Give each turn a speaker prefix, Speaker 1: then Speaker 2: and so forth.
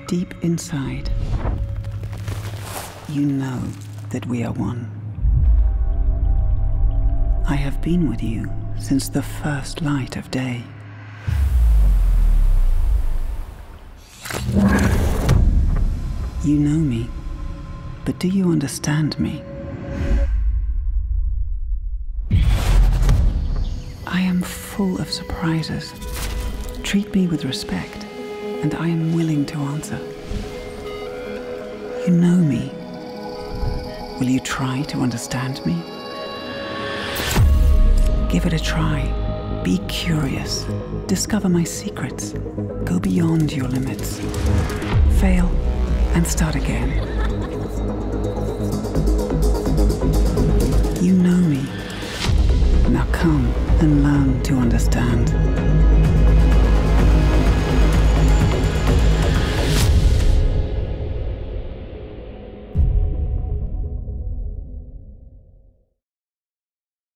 Speaker 1: deep inside, you know that we are one. I have been with you since the first light of day. You know me, but do you understand me? I am full of surprises. Treat me with respect, and I am willing to answer. You know me. Will you try to understand me? Give it a try. Be curious. Discover my secrets. Go beyond your limits. Fail and start again. You know me. Now come and learn to understand.